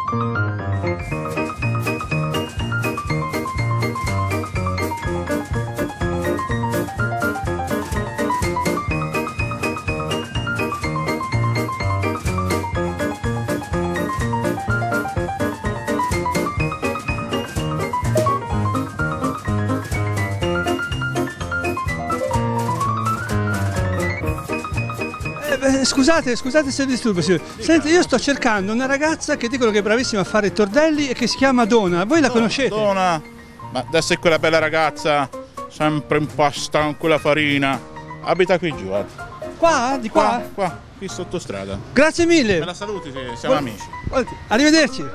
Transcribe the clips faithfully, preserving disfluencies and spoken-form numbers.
Scusate, scusate se disturbo, signore. Senti, io sto cercando una ragazza che dicono che è bravissima a fare tordelli e che si chiama Dona. Voi la conoscete? Dona, ma adesso è quella bella ragazza, sempre impasta con quella farina. Abita qui giù, eh. Qua? Di qua? Qua, qua, qui sotto strada. Grazie mille. Me la saluti, sì, siamo Buon... amici. Arrivederci.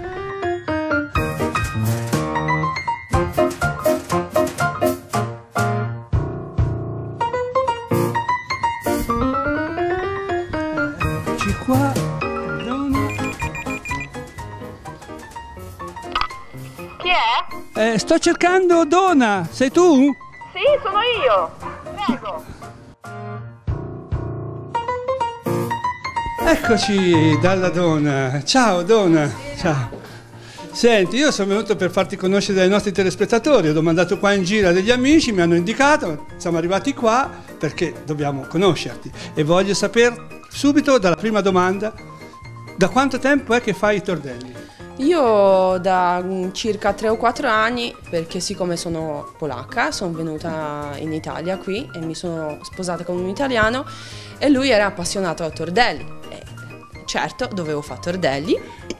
Qua, Dona. Chi è? Eh, sto cercando Dona, sei tu? Sì, sono io. Prego. Eccoci dalla Dona. Ciao Dona. Ciao. Senti, io sono venuto per farti conoscere dai nostri telespettatori, ho domandato qua in giro a degli amici, mi hanno indicato, siamo arrivati qua perché dobbiamo conoscerti e voglio sapere subito dalla prima domanda, da quanto tempo è che fai i tordelli? Io da circa tre o quattro anni, perché siccome sono polacca, sono venuta in Italia qui e mi sono sposata con un italiano e lui era appassionato a tordelli. E certo, dovevo fare tordelli.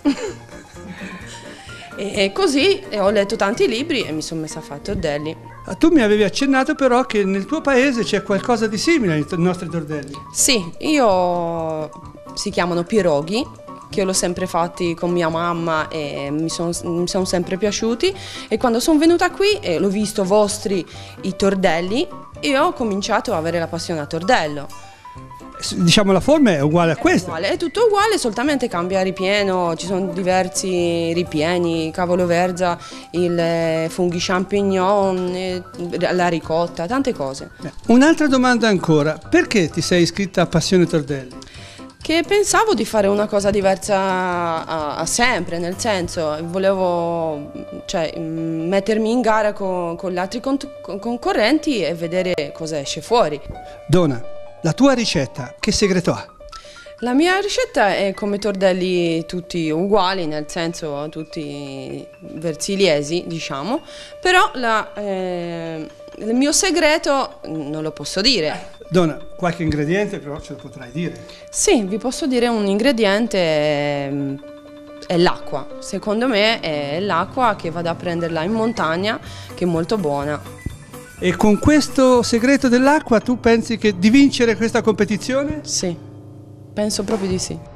E così ho letto tanti libri e mi sono messa a fare tordelli. Tu mi avevi accennato però che nel tuo paese c'è qualcosa di simile ai nostri tordelli. Sì, io si chiamano piroghi, che l'ho sempre fatti con mia mamma e mi sono, mi sono sempre piaciuti e quando sono venuta qui e l'ho visto vostri i tordelli e ho cominciato a avere la passione a tordello. Diciamo la forma è uguale a questa? Uguale, è tutto uguale, solamente cambia ripieno, ci sono diversi ripieni, cavolo verza, il funghi champignon, la ricotta, tante cose. Un'altra domanda ancora, perché ti sei iscritta a Passione Tordelli? Che pensavo di fare una cosa diversa a, a sempre, nel senso volevo cioè, mettermi in gara con, con gli altri con, con, concorrenti e vedere cosa esce fuori. Dona, la tua ricetta che segreto ha? La mia ricetta è come tordelli tutti uguali, nel senso tutti versiliesi, diciamo, però la, eh, il mio segreto non lo posso dire. Dona, qualche ingrediente però ce lo potrai dire? Sì, vi posso dire un ingrediente, è, è l'acqua. Secondo me è l'acqua che vado a prenderla in montagna, che è molto buona. E con questo segreto dell'acqua tu pensi che di vincere questa competizione? Sì, penso proprio di sì.